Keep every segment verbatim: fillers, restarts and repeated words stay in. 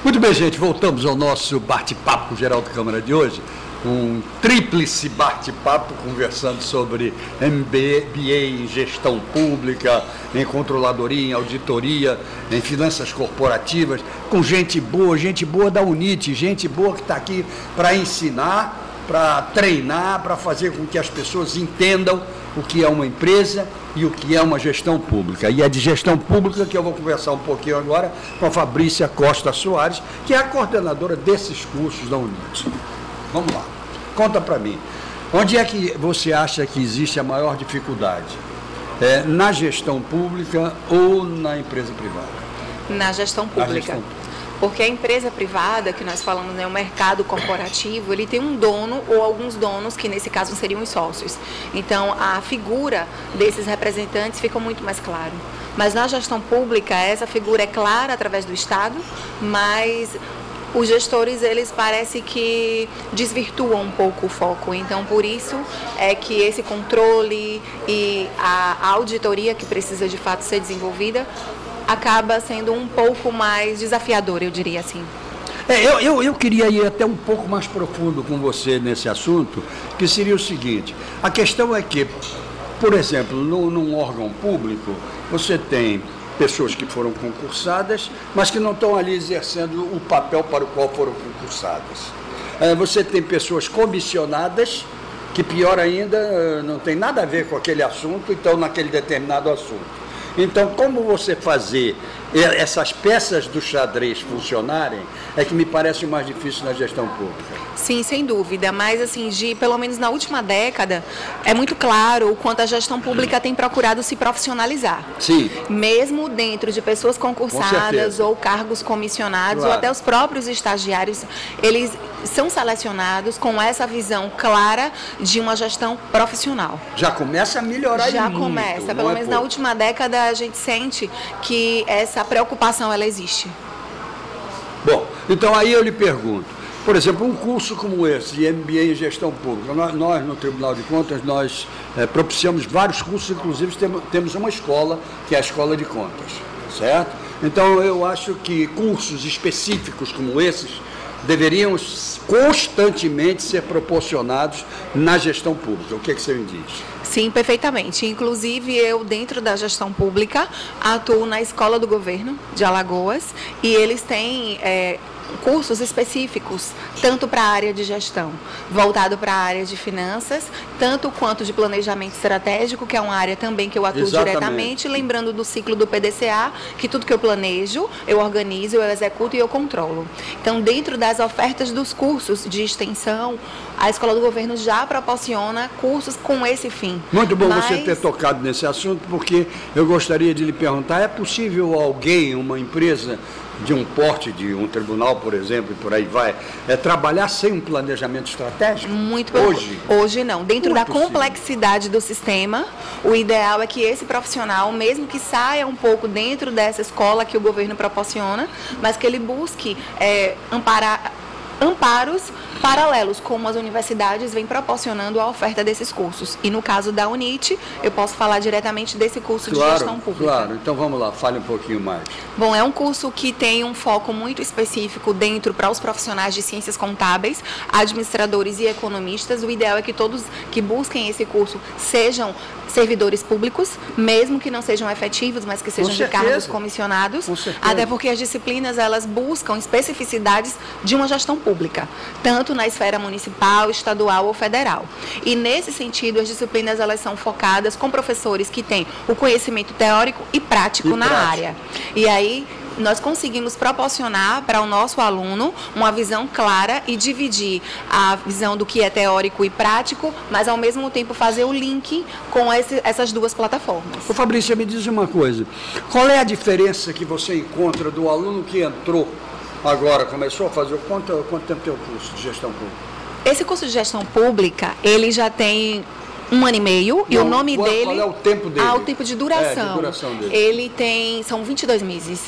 Muito bem, gente, voltamos ao nosso bate-papo com o Geraldo Câmara de hoje. Um tríplice bate-papo conversando sobre M B A em gestão pública, em controladoria, em auditoria, em finanças corporativas, com gente boa, gente boa da UNIT, gente boa que está aqui para ensinar, para treinar, para fazer com que as pessoas entendam o que é uma empresa e o que é uma gestão pública. E é de gestão pública que eu vou conversar um pouquinho agora com a Fabrícia Costa Soares, que é a coordenadora desses cursos da UNIT. Vamos lá, conta para mim, onde é que você acha que existe a maior dificuldade? É, na gestão pública ou na empresa privada? Na gestão pública. Na gestão pública. Porque a empresa privada, que nós falamos, né, o mercado corporativo, ele tem um dono ou alguns donos, que nesse caso seriam os sócios. Então, a figura desses representantes fica muito mais clara. Mas na gestão pública, essa figura é clara através do Estado, mas os gestores, eles parece que desvirtuam um pouco o foco. Então, por isso é que esse controle e a auditoria que precisa de fato ser desenvolvida acaba sendo um pouco mais desafiador, eu diria assim. É, eu, eu, eu queria ir até um pouco mais profundo com você nesse assunto, que seria o seguinte: a questão é que, por exemplo, no, num órgão público, você tem pessoas que foram concursadas, mas que não estão ali exercendo o papel para o qual foram concursadas. É, você tem pessoas comissionadas, que pior ainda, não tem nada a ver com aquele assunto, então naquele determinado assunto. Então, como você fazer essas peças do xadrez funcionarem, é que me parece o mais difícil na gestão pública. Sim, sem dúvida, mas assim, de, pelo menos na última década, é muito claro o quanto a gestão pública tem procurado se profissionalizar. Sim. Mesmo dentro de pessoas concursadas ou cargos comissionados, claro, ou até os próprios estagiários, eles são selecionados com essa visão clara de uma gestão profissional. Já começa a melhorar Já muito, começa, pelo é menos pouco. Na última década a gente sente que essa preocupação ela existe. Bom, então aí eu lhe pergunto, por exemplo, um curso como esse, de M B A em gestão pública, nós, nós no Tribunal de Contas, nós é, propiciamos vários cursos, inclusive temos, temos uma escola, que é a Escola de Contas, certo? Então eu acho que cursos específicos como esses deveriam constantemente ser proporcionados na gestão pública. O que é que você me diz? Sim, perfeitamente. Inclusive, eu, dentro da gestão pública, atuo na Escola do Governo de Alagoas e eles têm é, cursos específicos, tanto para a área de gestão, voltado para a área de finanças, tanto quanto de planejamento estratégico, que é uma área também que eu atuo Exatamente. diretamente, lembrando do ciclo do P D C A, que tudo que eu planejo, eu organizo, eu executo e eu controlo. Então, dentro das ofertas dos cursos de extensão, a Escola do Governo já proporciona cursos com esse fim. Muito bom Mas... você ter tocado nesse assunto, porque eu gostaria de lhe perguntar, é possível alguém, uma empresa de um porte, de um tribunal, por exemplo, e por aí vai, é trabalhar sem um planejamento estratégico? Muito Hoje? Hoje não. Dentro Como da é possível? complexidade do sistema, o ideal é que esse profissional, mesmo que saia um pouco dentro dessa escola que o governo proporciona, mas que ele busque é, amparar... amparos paralelos, como as universidades vêm proporcionando a oferta desses cursos. E no caso da UNIT, eu posso falar diretamente desse curso claro, de gestão pública. Claro, então vamos lá, fale um pouquinho mais. Bom, é um curso que tem um foco muito específico dentro para os profissionais de ciências contábeis, administradores e economistas. O ideal é que todos que busquem esse curso sejam servidores públicos, mesmo que não sejam efetivos, mas que sejam de cargos comissionados, até porque as disciplinas elas buscam especificidades de uma gestão pública, tanto na esfera municipal, estadual ou federal. E nesse sentido, as disciplinas elas são focadas com professores que têm o conhecimento teórico e prático e na prático. área. E aí nós conseguimos proporcionar para o nosso aluno uma visão clara e dividir a visão do que é teórico e prático, mas ao mesmo tempo fazer o link com esse, essas duas plataformas. Ô Fabrícia, me diz uma coisa, qual é a diferença que você encontra do aluno que entrou agora, começou a fazer, quanto, quanto tempo tem o curso de gestão pública? Esse curso de gestão pública, ele já tem um ano e meio, Não, e o nome qual, dele... Qual é o tempo dele? Ah, o tempo de duração. É, de duração dele. Ele tem, são vinte e dois meses.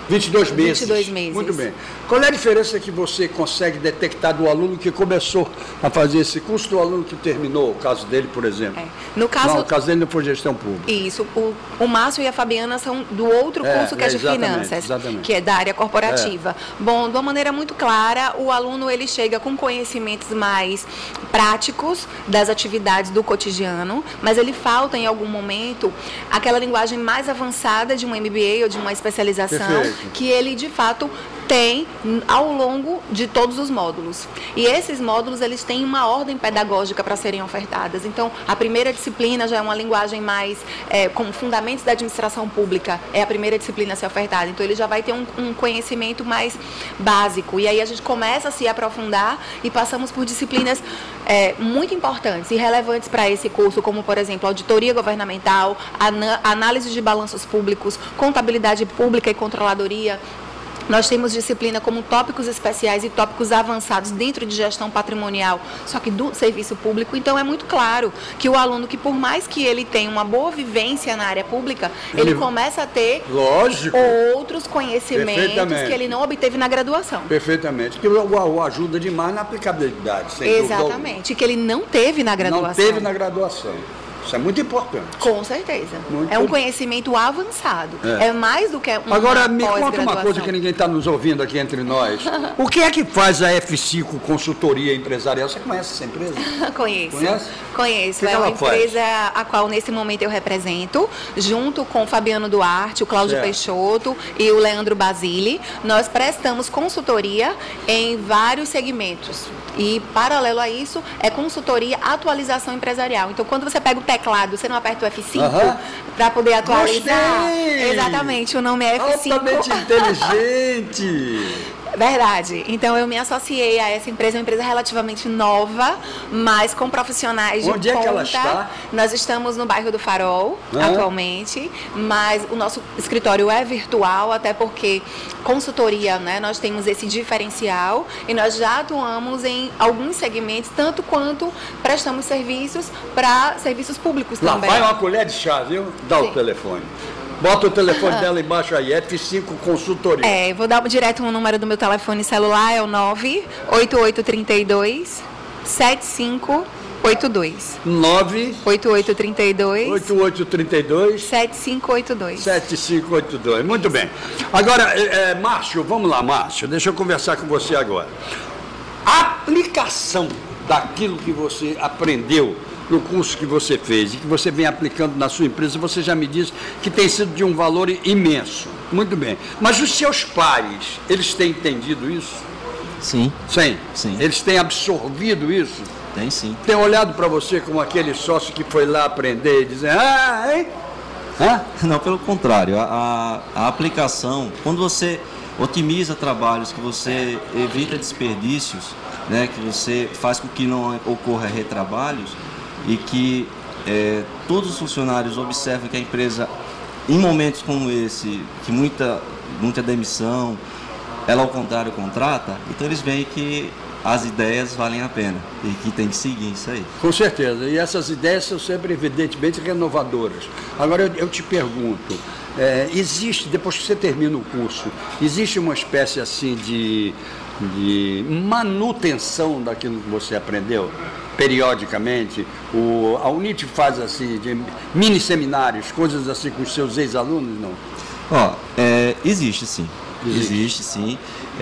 vinte e dois meses. vinte e dois meses. Muito bem. Qual é a diferença que você consegue detectar do aluno que começou a fazer esse curso do aluno que terminou, o caso dele, por exemplo? É. No caso, não, o caso dele não foi gestão pública. Isso. O, o Márcio e a Fabiana são do outro curso é, que é de finanças, exatamente. Que é da área corporativa. É. Bom, de uma maneira muito clara, o aluno ele chega com conhecimentos mais práticos das atividades do cotidiano, mas ele falta em algum momento aquela linguagem mais avançada de um M B A ou de uma especialização. Perfeito. Que ele de fato tem ao longo de todos os módulos. E esses módulos, eles têm uma ordem pedagógica para serem ofertadas. Então, a primeira disciplina já é uma linguagem mais, é, como fundamentos da administração pública, é a primeira disciplina a ser ofertada. Então, ele já vai ter um, um conhecimento mais básico. E aí a gente começa a se aprofundar e passamos por disciplinas é, muito importantes e relevantes para esse curso, como, por exemplo, auditoria governamental, análise de balanços públicos, contabilidade pública e controladoria. Nós temos disciplina como tópicos especiais e tópicos avançados dentro de gestão patrimonial, só que do serviço público. Então, é muito claro que o aluno, que por mais que ele tenha uma boa vivência na área pública, ele, ele começa a ter lógico, outros conhecimentos que ele não obteve na graduação. Perfeitamente. Que o, o ajuda demais na aplicabilidade. Sem Exatamente. Que ele não teve na graduação. Não teve na graduação. Isso é muito importante. Com certeza. Muito é um conhecimento avançado. É, é mais do que uma Agora, me conta uma coisa que ninguém está nos ouvindo aqui entre nós. O que é que faz a F cinco Consultoria Empresarial? Você conhece essa empresa? Conheço. Conhece? Conheço. Que é que uma ela empresa faz? a qual, nesse momento, eu represento, junto com o Fabiano Duarte, o Cláudio certo. Peixoto e o Leandro Basile. Nós prestamos consultoria em vários segmentos. E, paralelo a isso, é consultoria atualização empresarial. Então, quando você pega o teclado, você não aperta o F cinco uh-huh. para poder atualizar. Gostei. Exatamente, o nome é F cinco. Altamente inteligente. Verdade. Então, eu me associei a essa empresa, uma empresa relativamente nova, mas com profissionais de Onde é ponta. que ela está? Nós estamos no bairro do Farol, ah. atualmente, mas o nosso escritório é virtual, até porque consultoria, né, nós temos esse diferencial e nós já atuamos em alguns segmentos, tanto quanto prestamos serviços para serviços públicos Lá também. vai uma colher de chá, viu? Dá Sim. o telefone. Bota o telefone dela embaixo aí, F cinco Consultoria. É, vou dar direto um número do meu telefone celular, é o nove oito oito três dois sete cinco oito dois. nove oito oito três dois oito oito três dois sete cinco oito dois. sete cinco oito dois. Muito bem. Agora, é, Márcio, vamos lá, Márcio, deixa eu conversar com você agora. A aplicação daquilo que você aprendeu no curso que você fez e que você vem aplicando na sua empresa, você já me disse que tem sido de um valor imenso. Muito bem. Mas os seus pares, eles têm entendido isso? Sim. Sim? Sim. Eles têm absorvido isso? Tem sim. Tem olhado para você como aquele sócio que foi lá aprender e dizer, ah, hein? Hã? Não, pelo contrário. A, a, a aplicação, quando você otimiza trabalhos, que você evita desperdícios, né, que você faz com que não ocorra retrabalhos, e que é, todos os funcionários observam que a empresa, em momentos como esse, que muita, muita demissão, ela ao contrário contrata, então eles veem que as ideias valem a pena e que tem que seguir isso aí. Com certeza, e essas ideias são sempre evidentemente renovadoras. Agora eu, eu te pergunto, é, existe, depois que você termina o curso, existe uma espécie assim de, de manutenção daquilo que você aprendeu? Periodicamente, o, a UNIT faz assim, de mini seminários, coisas assim com os seus ex-alunos, não? Ó, é, existe sim, existe, existe sim,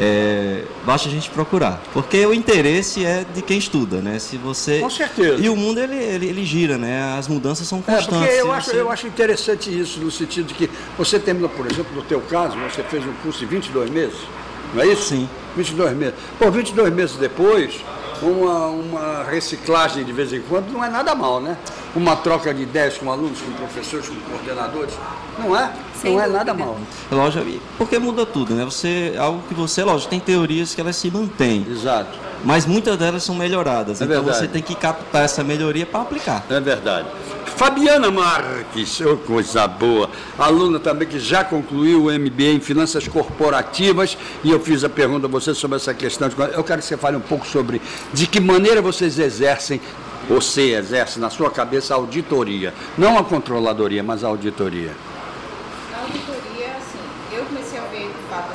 é, basta a gente procurar, porque o interesse é de quem estuda, né? Se você... Com certeza. E o mundo, ele, ele, ele gira, né? As mudanças são constantes. É, porque eu acho, você... eu acho interessante isso, no sentido de que você terminou, por exemplo, no teu caso, você fez um curso de vinte e dois meses, não é isso? Sim. vinte e dois meses. Pô, vinte e dois meses depois... Uma, uma reciclagem de vez em quando não é nada mal, né? Uma troca de ideias com alunos, com professores, com coordenadores, não é? Sem não é dúvida. nada mal. Lógico, porque muda tudo, né? Você, algo que você, lógico, tem teorias que elas se mantêm. Exato. Mas muitas delas são melhoradas. É então verdade. você tem que captar essa melhoria para aplicar. É verdade. Fabiana Marques, oh, coisa boa, aluna também que já concluiu o M B A em Finanças Corporativas, e eu fiz a pergunta a você sobre essa questão. De, eu quero que você fale um pouco sobre de que maneira vocês exercem, você exerce na sua cabeça a auditoria, não a controladoria, mas a auditoria. A auditoria, assim, eu comecei a ver, de fato,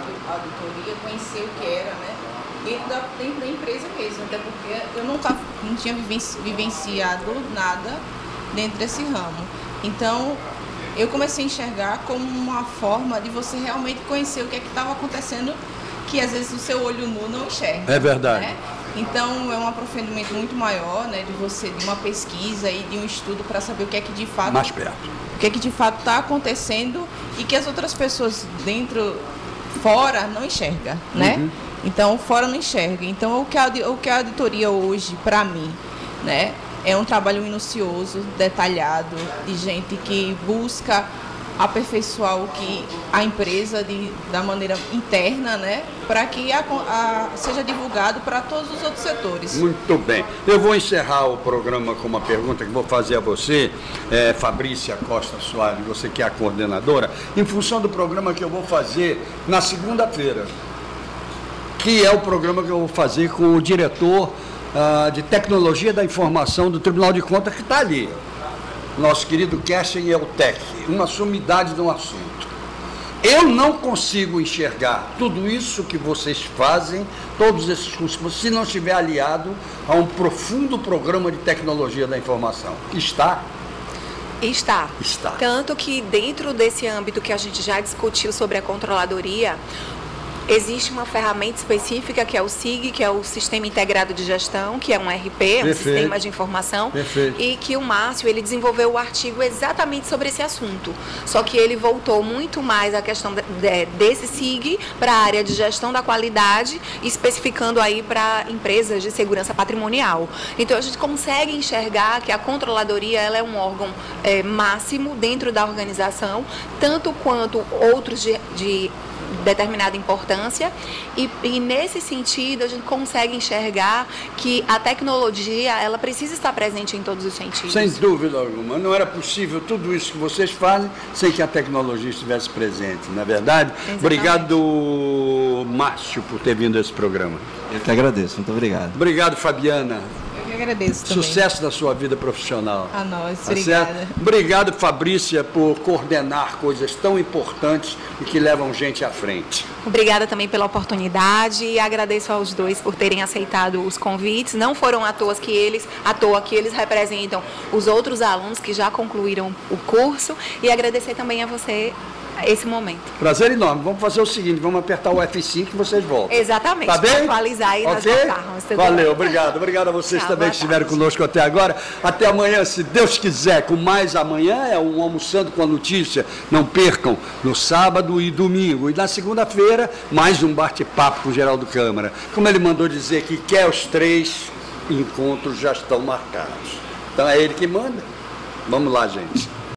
era, né? Dentro da, dentro da empresa mesmo, até porque eu não, tava, não tinha vivenci, vivenciado nada dentro desse ramo. Então, eu comecei a enxergar como uma forma de você realmente conhecer o que é que estava acontecendo, que às vezes o seu olho nu não enxerga. É verdade. Né? Então, é um aprofundamento muito maior, né, de você, de uma pesquisa e de um estudo para saber o que é que de fato... Mais perto. O que é que de fato está acontecendo e que as outras pessoas dentro, fora, não enxergam, né? Uhum. Então, fora não enxerga. Então, o que a, o que a auditoria hoje, para mim, né, é um trabalho minucioso, detalhado, de gente que busca aperfeiçoar o que a empresa de, da maneira interna, né, para que a, a, seja divulgado para todos os outros setores. Muito bem. Eu vou encerrar o programa com uma pergunta que vou fazer a você, é, Fabrícia Costa Soares, você que é a coordenadora, em função do programa que eu vou fazer na segunda-feira, que é o programa que eu vou fazer com o diretor uh, de Tecnologia da Informação do Tribunal de Contas, que está ali. Nosso querido Kerstin Eltec, uma sumidade de um assunto. Eu não consigo enxergar tudo isso que vocês fazem, todos esses cursos, se não estiver aliado a um profundo programa de tecnologia da informação. Está? Está. Está. Tanto que dentro desse âmbito que a gente já discutiu sobre a controladoria, existe uma ferramenta específica que é o S I G, que é o Sistema Integrado de Gestão, que é um R P, um Perfeito. Sistema de Informação. Perfeito. E que o Márcio, ele desenvolveu o artigo exatamente sobre esse assunto. Só que ele voltou muito mais a questão de, de, desse S I G para a área de gestão da qualidade, especificando aí para empresas de segurança patrimonial. Então, a gente consegue enxergar que a controladoria ela é um órgão é, máximo dentro da organização, tanto quanto outros de, de determinada importância e, e nesse sentido a gente consegue enxergar que a tecnologia ela precisa estar presente em todos os sentidos. Sem dúvida alguma, não era possível tudo isso que vocês fazem sem que a tecnologia estivesse presente, não é verdade? Exatamente. Obrigado, Márcio, por ter vindo a esse programa. Eu que agradeço, muito obrigado. Obrigado, Fabiana. Eu que agradeço também. Sucesso na sua vida profissional. A nós, Tá obrigada. certo? Obrigado, Fabrícia, por coordenar coisas tão importantes e que levam gente à frente. Obrigada também pela oportunidade e agradeço aos dois por terem aceitado os convites. Não foram à toa que eles, à toa que eles representam os outros alunos que já concluíram o curso e agradecer também a você esse momento. Prazer enorme. Vamos fazer o seguinte, vamos apertar o F cinco e vocês voltam. Exatamente. Tá bem? Atualizar e nós okay? voltarmos. Valeu, bem? obrigado. Obrigado a vocês Tchau, também boa que estiveram tarde. conosco até agora. Até amanhã, se Deus quiser, com mais amanhã, é um Almoçando com a Notícia. Não percam, no sábado e domingo. E na segunda-feira, mais um bate-papo com o Geraldo Câmara. Como ele mandou dizer que quer os três encontros já estão marcados. Então é ele que manda. Vamos lá, gente.